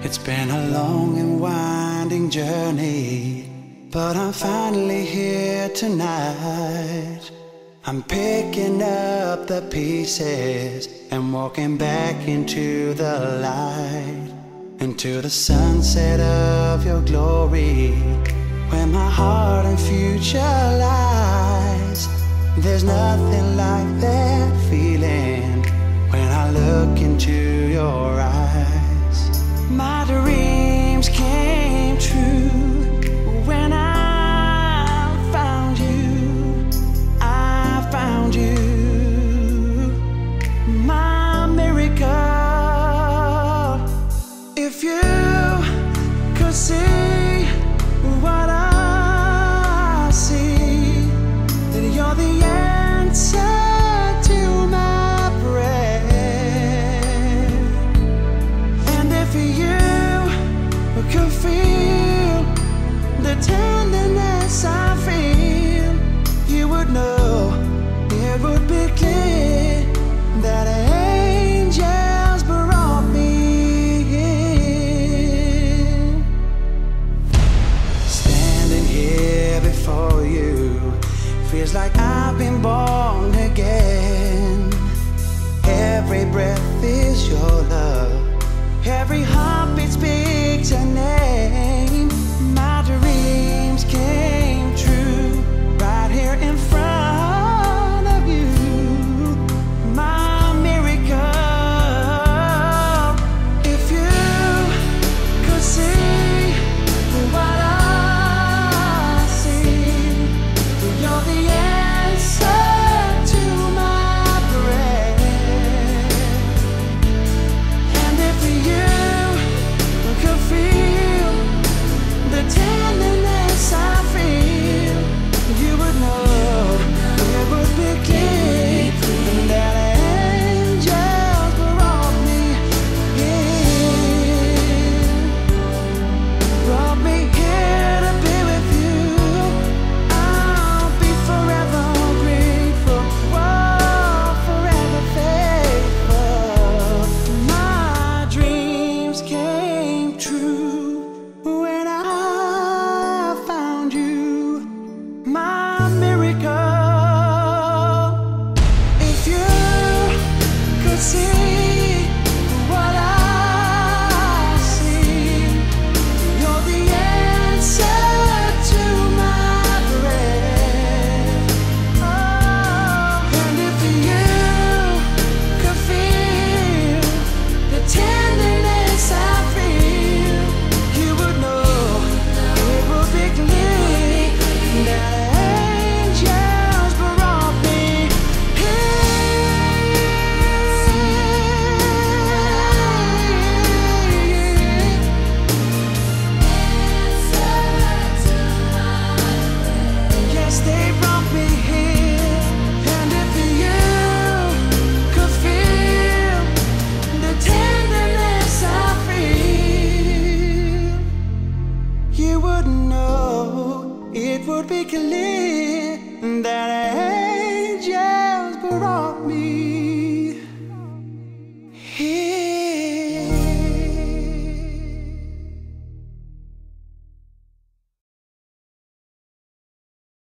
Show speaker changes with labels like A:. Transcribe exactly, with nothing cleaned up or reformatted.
A: It's been a long and winding journey, but I'm finally here tonight. I'm picking up the pieces and walking back into the light, into the sunset of your glory, where my heart and future lies. There's nothing like that feeling when I look into your eyes. My dreams can't